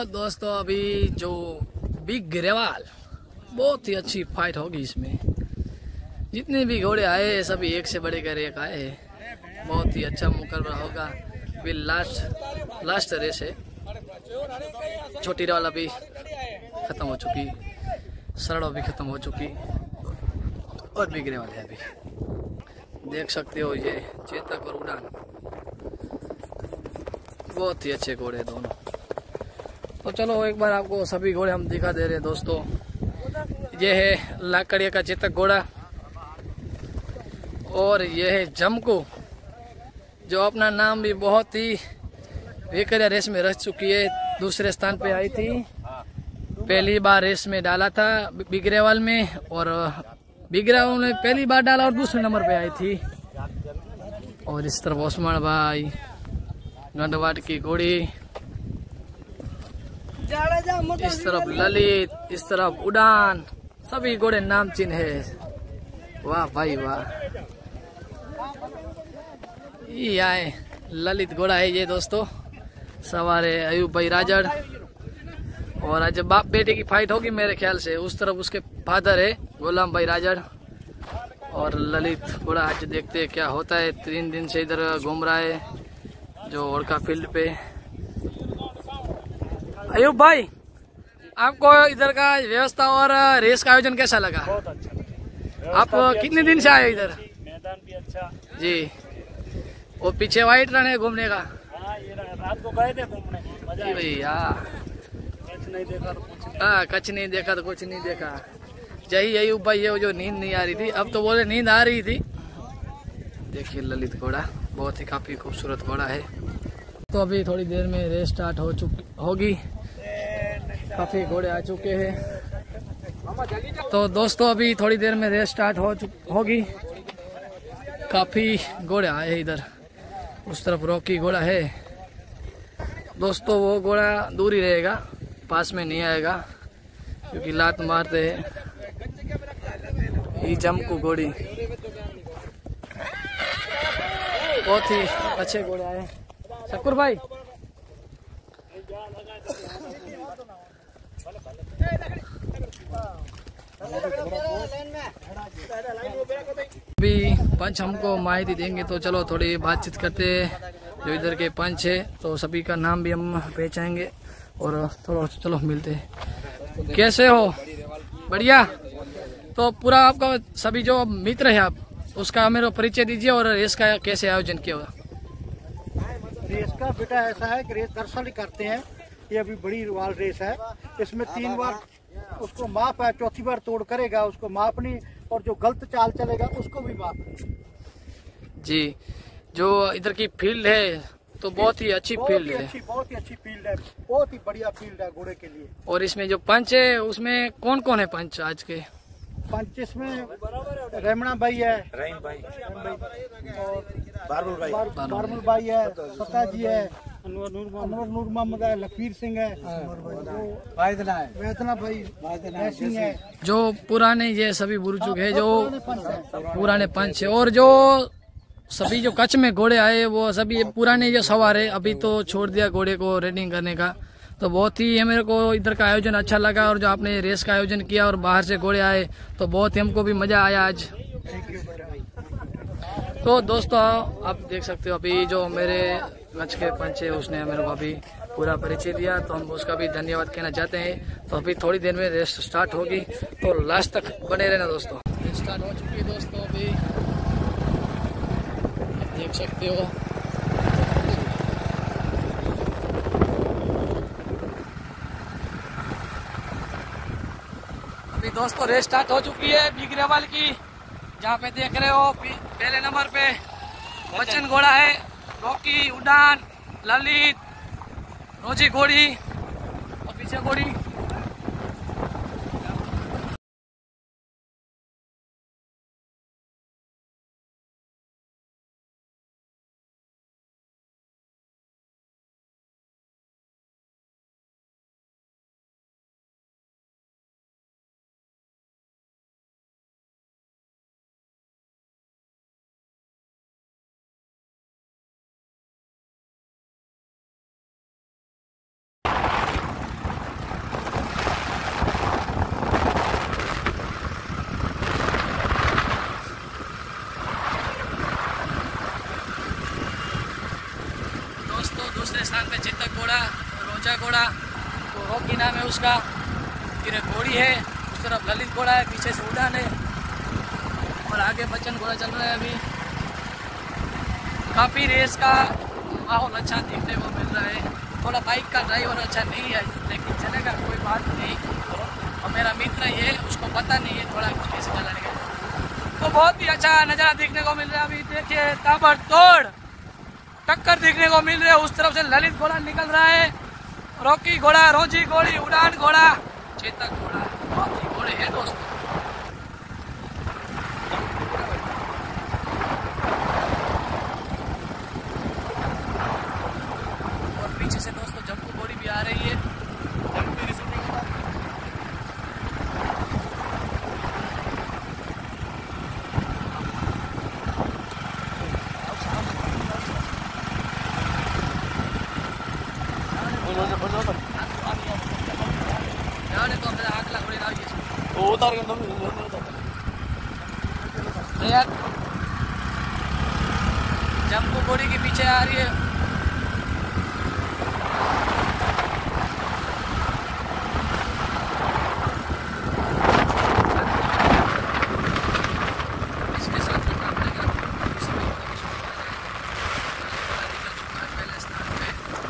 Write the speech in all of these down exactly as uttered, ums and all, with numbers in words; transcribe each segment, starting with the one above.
दोस्तों अभी जो बिग ग्रेवाल, बहुत ही अच्छी फाइट होगी इसमें। जितने भी घोड़े आए सभी एक से बढ़े कर एक आए हैं। बहुत ही अच्छा मुकाबला होगा। अभी लास्ट लास्ट रेस है। छोटी वाला भी खत्म हो चुकी, सरड़ा भी खत्म हो चुकी और बिग ग्रेवाल है अभी। देख सकते हो ये चेतक और उड़ान, बहुत ही अच्छे घोड़े हैं दोनों। तो चलो एक बार आपको सभी घोड़े हम दिखा दे रहे हैं दोस्तों। ये है लाकड़िया का चेतक घोड़ा और ये है जमको, जो अपना नाम भी बहुत ही वेकरिया रेस में रह चुकी है। दूसरे स्थान पे आई थी, पहली बार रेस में डाला था बिग ग्रेवाल में, और बिग ग्रेवाल में पहली बार डाला और दूसरे नंबर पे आई थी। और इस तरफ ओस्मान भाई, गंडवाट की घोड़ी, इस तरफ ललित, इस तरफ उड़ान, सभी घोड़े नाम चिन्ह है। वाह भाई वाह। ये आए ललित घोड़ा है ये दोस्तों, सवार है अयूब भाई राजड़। और आज बाप बेटे की फाइट होगी मेरे ख्याल से। उस तरफ उसके फादर है गुलाम भाई राजड़ और ललित घोड़ा। आज देखते हैं क्या होता है। तीन दिन से इधर घूम रहा है जो ओड़का फील्ड पे। अयूब भाई, आपको इधर का व्यवस्था और रेस का आयोजन कैसा लगा? बहुत अच्छा। आप कितने दिन से आए इधर? मैदान भी अच्छा जी। वो पीछे वाइट रन है घूमने का। हाँ, ये रात को गए थे घूमने, मजा आया। भैया कुछ नहीं देखा तो कुछ नहीं। हाँ, कुछ नहीं देखा तो कुछ नहीं देखा। यही अयूब भाई ये जो नींद नहीं आ रही थी, अब तो बोले नींद आ रही थी। देखिए ललित घोड़ा, बहुत ही काफी खूबसूरत घोड़ा है। तो अभी थोड़ी देर में रेस स्टार्ट हो चुकी होगी। काफी घोड़े आ चुके हैं। तो दोस्तों अभी थोड़ी देर में रेस स्टार्ट हो चुकी होगी। काफी घोड़े आए हैं इधर। उस तरफ रॉकी घोड़ा है दोस्तों। वो घोड़ा दूर ही रहेगा, पास में नहीं आएगा क्योंकि लात मारते हैं। ये जमकू घोड़ी, बहुत ही अच्छे घोड़े आए। शक्कुर भाई, अभी पंच हमको माहिती देंगे तो चलो थोड़ी बातचीत करते हैं। जो इधर के पंच है तो सभी का नाम भी हम पहचानेंगे और थोड़ा चलो मिलते हैं। कैसे हो? बढ़िया। तो पूरा आपका सभी जो मित्र है आप, उसका मेरे को परिचय दीजिए और रेस का कैसे आयोजन किया हुआ? रेस का बेटा ऐसा है कि रेस हर साल ही करते हैं। ये अभी बड़ी वाल रेस है, इसमें तीन बार उसको माफ है, चौथी बार तोड़ करेगा उसको माफ नहीं, और जो गलत चाल चलेगा उसको भी माफ नहीं। जी, जो इधर की फील्ड है तो बहुत ही अच्छी फील्ड है। अच्छी, बहुत ही अच्छी फील्ड है, बहुत ही बढ़िया फील्ड है घोड़े के लिए। और इसमें जो पंच है उसमें कौन कौन है पंच आज के? पंच इसमें रेमणा भाई है, रहीम भाई और बारबुल भाई बारबुल भाई है, सत्ता जी है, अनवर नूर मोहम्मद है, लखीर सिंह है, वैदना भाई सिंह है। जो पुराने ये सभी बुजुर्ग है, जो पुराने पंच है। और जो सभी जो कच्छ में घोड़े आए वो सभी पुराने जो सवार है। अभी तो छोड़ दिया घोड़े को रेडिंग करने का। तो बहुत ही है, मेरे को इधर का आयोजन अच्छा लगा। और जो आपने रेस का आयोजन किया और बाहर से घोड़े आए तो बहुत ही हमको भी मजा आया आज। तो दोस्तों आप देख सकते हो अभी जो मेरे कच्छ के पंच है उसने मेरे को अभी पूरा परिचय दिया, तो हम उसका भी धन्यवाद कहना चाहते हैं। तो अभी थोड़ी देर में रेस स्टार्ट होगी, तो लास्ट तक बने रहना दोस्तों। रेस स्टार्ट हो चुकी है दोस्तों, अभी आप देख सकते हो। अभी दोस्तों रेस स्टार्ट हो चुकी है बिग ग्रेवाल की। जहाँ पे देख रहे हो पहले नंबर पे बच्चन घोड़ा है, रॉकी, उड़ान, ललित, रोजी घोड़ी और पीछे घोड़ी। दूसरा घोड़ा तो रॉकी नाम है उसका, फिर घोड़ी है, उस तरफ ललित घोड़ा है, पीछे से उड़ान है और आगे बच्चन घोड़ा चल रहा है। अभी काफ़ी रेस का माहौल अच्छा देखने को मिल रहा है। थोड़ा बाइक का ड्राइवर अच्छा नहीं है लेकिन चलेगा, कोई बात नहीं। और मेरा मित्र ये उसको पता नहीं है थोड़ा कैसे चलाने का, तो बहुत ही अच्छा नज़ारा देखने को मिल रहा है। अभी देखिए ताबड़तोड़ टक्कर देखने को मिल रही है। उस तरफ से ललित घोड़ा निकल रहा है, रॉकी घोड़ा, रोजी घोड़ी, उड़ान घोड़ा, चेतक घोड़ा, बहुत ही घोड़े हैं दोस्तों। और पीछे से दोस्तों जम्पू घोड़ी भी आ रही है। जम्पू घोड़ी के पीछे आ रही है। इसके साथ पहले स्थान पे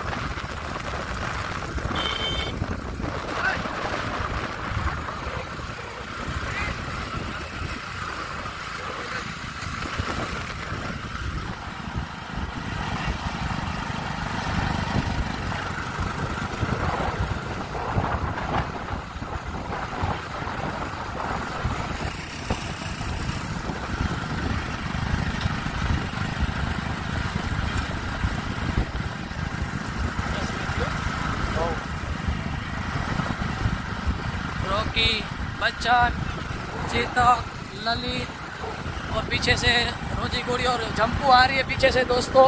रॉकी, बच्चन, चेतक, ललित और पीछे से रोजी घोड़ी और जम्पू आ रही है पीछे से दोस्तों।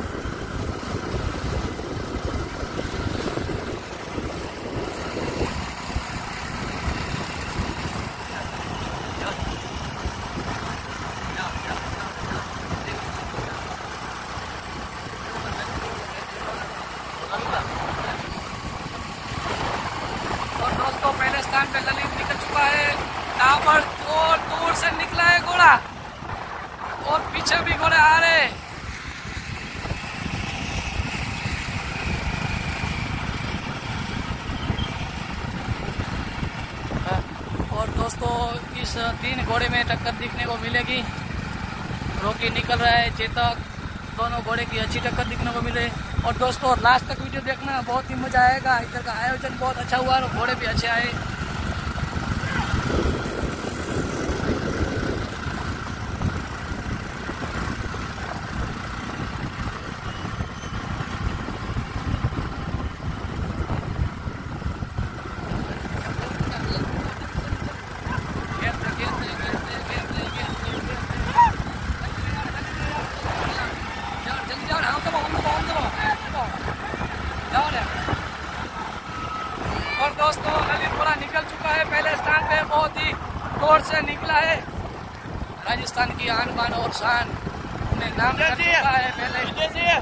और दोस्तों पहले स्थान पे ललित निकल चुका है, ताबड़तोड़ दूर से निकला है घोड़ा और पीछे भी घोड़े आ रहे हैं। और दोस्तों इस तीन घोड़े में टक्कर देखने को मिलेगी। रॉकी निकल रहा है, चेतक, दोनों घोड़े की अच्छी टक्कर देखने को मिले। और दोस्तों लास्ट तक वीडियो देखना, बहुत ही मजा आएगा। इधर का आयोजन बहुत अच्छा हुआ और घोड़े भी अच्छे आए। और दोस्तों ललित घोड़ा निकल चुका है पहले स्थान पे, बहुत ही तोड़ से निकला है। राजस्थान की आन बान और शान ने नाम कर चुका है पहले।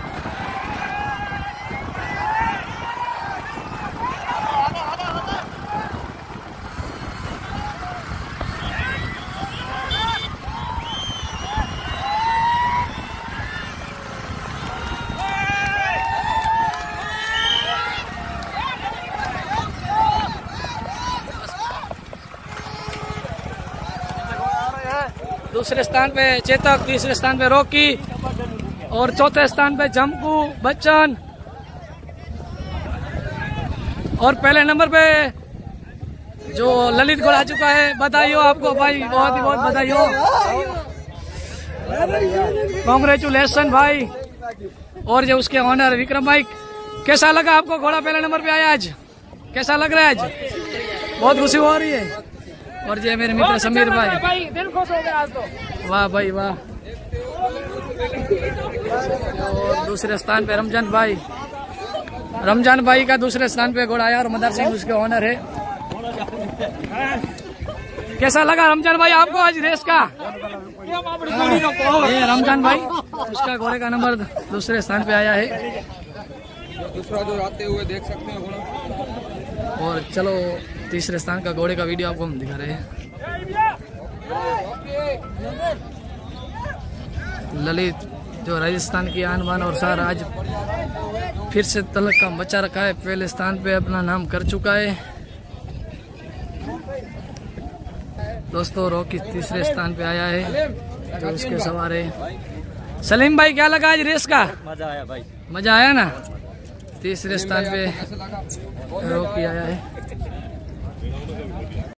दूसरे स्थान पे चेतक, तीसरे स्थान पे रॉकी और चौथे स्थान पे जम्पू, बच्चन और पहले नंबर पे जो ललित घोड़ा आ चुका है। बधाई हो आपको भाई, बहुत ही बहुत बधाई हो, कॉन्ग्रेचुलेशन भाई। और जो उसके ऑनर विक्रम भाई, कैसा लगा आपको घोड़ा पहले नंबर पे आया आज? कैसा लग रहा है आज? बहुत खुशी हो रही है। और ये मेरे मित्र समीर भाई, भाई दिल खुश हो गया आज तो। वाह भाई वाह। और दूसरे स्थान पे रमजान भाई, रमजान भाई का दूसरे स्थान पे घोड़ा आया और मदर सिंह उसके ऑनर है। कैसा लगा रमजान भाई आपको आज रेस का? ये रमजान भाई, उसका घोड़े का नंबर दूसरे स्थान पे आया है। दूसरा जो आते हुए देख सकते हैं घोड़ा। और चलो तीसरे स्थान का घोड़े का वीडियो आपको हम दिखा रहे हैं। ललित जो राजस्थान की आन बान और शान आज फिर से तलक का बचा रखा है, पहले स्थान पे अपना नाम कर चुका है। दोस्तों रॉकी तीसरे स्थान पे आया है, जो उसके सवार है। सलीम भाई क्या लगा आज रेस का? मजा आया भाई, मजा आया ना। तीसरे स्थान पे रॉकी आया है।